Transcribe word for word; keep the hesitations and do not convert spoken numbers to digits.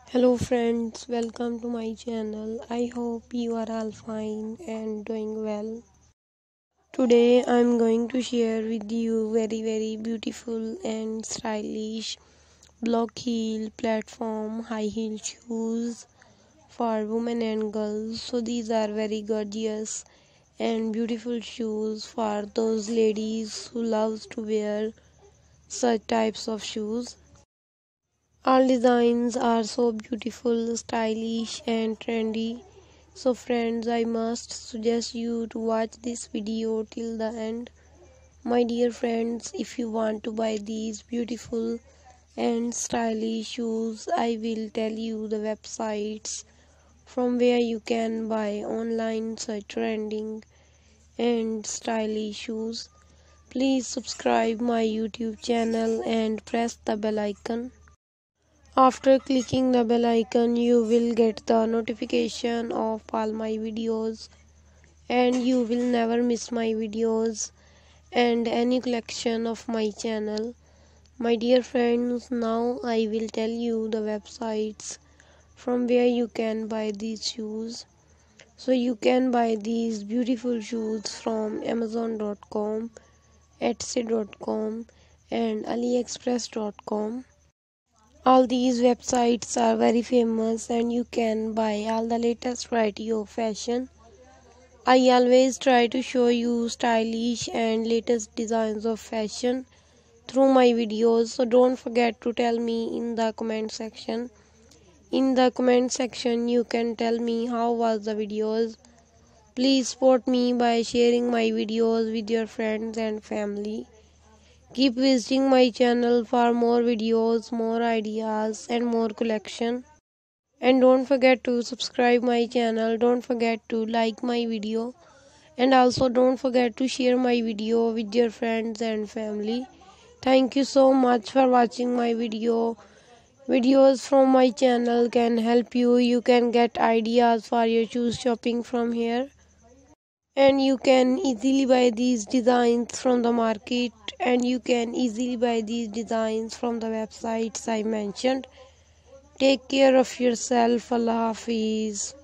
Hello friends, welcome to my channel. I hope you are all fine and doing well. Today I'm going to share with you very very beautiful and stylish block heel platform high heel shoes for women and girls. So these are very gorgeous and beautiful shoes for those ladies who loves to wear such types of shoes. All designs are so beautiful, stylish and trendy. So friends, I must suggest you to watch this video till the end. My dear friends, if you want to buy these beautiful and stylish shoes, I will tell you the websites from where you can buy online such trending and stylish shoes. Please subscribe my YouTube channel and press the bell icon. After clicking the bell icon, you will get the notification of all my videos and you will never miss my videos and any collection of my channel. My dear friends, now I will tell you the websites from where you can buy these shoes. So you can buy these beautiful shoes from amazon dot com, etsy dot com and aliexpress dot com. All these websites are very famous and you can buy all the latest variety of fashion. I always try to show you stylish and latest designs of fashion through my videos, so don't forget to tell me in the comment section. In the comment section you can tell me how was the videos. Please support me by sharing my videos with your friends and family. Keep visiting my channel for more videos, more ideas and more collection. And don't forget to subscribe my channel. Don't forget to like my video. And also don't forget to share my video with your friends and family. Thank you so much for watching my video. Videos from my channel can help you. You can get ideas for your shoes shopping from here. And you can easily buy these designs from the market and you can easily buy these designs from the websites I mentioned. Take care of yourself. Allah Hafiz.